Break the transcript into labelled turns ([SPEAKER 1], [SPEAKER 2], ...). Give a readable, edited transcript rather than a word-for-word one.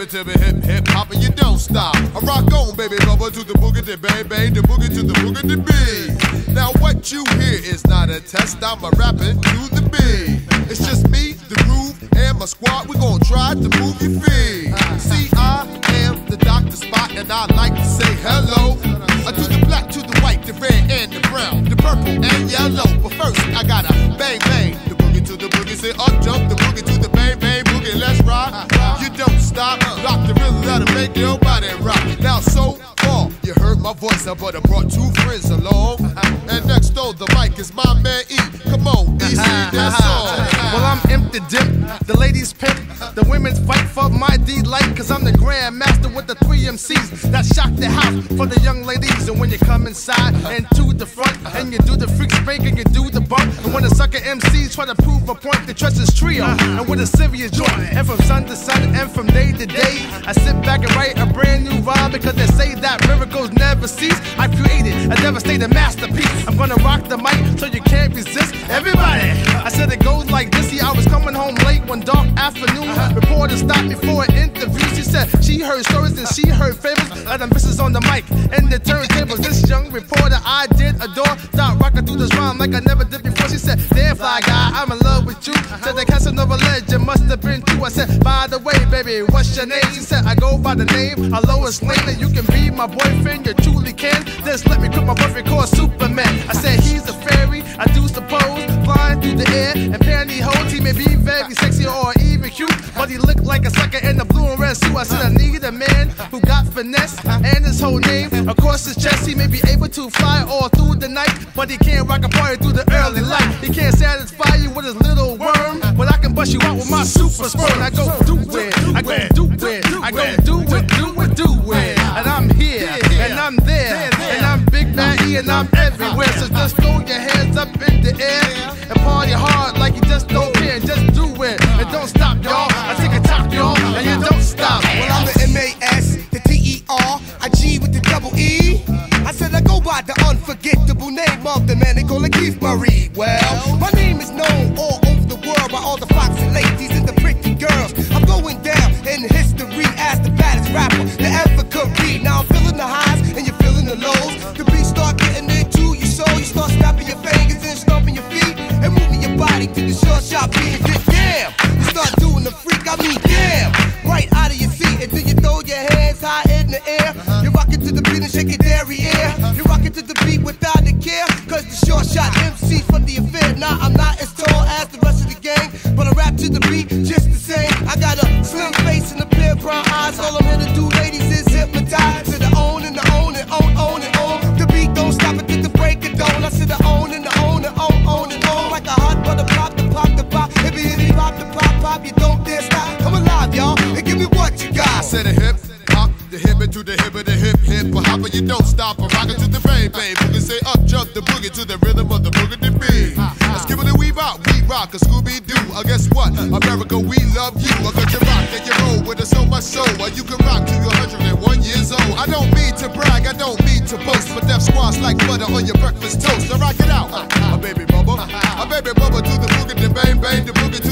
[SPEAKER 1] it to me, hip, hip, hop, and you don't stop. I rock on, baby, bubba, to the boogie, the bang, bang, the boogie to the boogie, the beat. Now what you hear is not a test, I'm a rapping to the beat. It's just me, the groove, and my squad, we gon' try to move your feet. See, I am the Dr. Spot, and I like to say hello to the black, to the white, the red, and the brown, the purple, and yellow. But first, I gotta bang, bang, the boogie to the boogie, say up jump, the boogie to the bang, bang, boogie, let's rock. You don't stop, rock the rhythm that'll make your body rock. Now so far, you heard my voice, but I brought two friends along. And next door, the mic is my man E. Come on, E, sing that song.
[SPEAKER 2] Well, I'm empty dip, the ladies pimp, the women's fight for my Delite, cause I'm the grand master with the 3 MCs that shock the house for the young ladies. And when you come inside and to the front, and you do the freak spank and you do the bump, and when the sucker MCs try to prove a point, they trust this trio, and with a serious joint, and from sun to sun and from day to day, I sit back and write a brand new rhyme, because they say that miracles never cease. I created a devastating masterpiece. I'm gonna rock the mic so you can't resist. Everybody, I said it goes like this. See, I was coming home late one dark afternoon. Reporter stopped me for an interview. She said she heard stories and she heard fables of the misses on the mic and the turntables. This young reporter I did adore. Start rocking through this rhyme like I never did before. She said, damn fly guy, I'm in love with you. Said the Casanova legend must have been true. I said, by the way, baby, what's your name? She said, I go by the name of Lois Lane, and you can be my boyfriend, you truly can. Just let me quit my boyfriend called Superman. I said, he's a fairy, I do suppose, flying through the air and pantyhose. He may be very sexy or even cute, but he looked like a sucker in a blue and red suit. I said, I need a man who got finesse, and his whole name across his chest. He may be able to fly all through the night, but he can't rock a party through the early light. He can't satisfy you with his little worm, but I can bust you out with my super sperm. I go do it, I go do it, I go do it, do it, do it. And I'm here, and I'm there, and I'm Big Bad E, and I'm everywhere. So just throw your hands up in the air and party hard like you just don't care. Just do it, and don't stop, y'all. I take a top, y'all, and you don't stop.
[SPEAKER 3] Well, I'm the M-A-S, the T-E-R, I G with the double E. I said I go by the unforgettable name of the man they call it Keith Murray. Well, my name is known all over the world by all the foxy ladies and the pretty girls. I'm going down in history as the baddest rapper that ever could be. Now I'm feeling the highs and you're feeling the lows. The beat start getting into your soul. You start snapping your fingers and stomping your feet and moving your body to the short shot beat. Damn, you start doing the freak, I mean damn, right out of your seat, and then you throw your hands high in the air. You're rocking to the beat and shake your derriere. You're rocking to the beat without a care, cause the short shot MC's from the affair. Now I'm not as tall as the rest of the gang, but I rap to the beat just the same. I got a slim face and a pair of brown eyes. All I'm here to do, ladies, is hypnotize to the own and the own and own and own. The beat don't stop until the break of dawn. I said the own and the own and own and own. Like a hot butter pop, the pop, the pop. Hippie, pop, the pop, pop. You don't dare stop. Come alive, y'all, and give me what you got.
[SPEAKER 1] I said a hip hop, the hip to the hip of the hip hip hop, and you don't stop. I rock it to the bang bang. Boogie say up jump the boogie to the rhythm of the boogie to beat. Let's give it a wee bop, we rock a Scooby Doo. Guess what? America, we love you. I got you rock and you roll with us so much so. You can rock to your 101 years old. I don't mean to brag, I don't mean to boast, but that squash like butter on your breakfast toast. So rock it out, a baby bubba to the boogie to bang bang, the boogie to